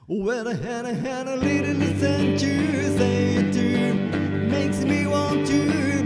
Well, I had a little listen to say it too. Makes me want to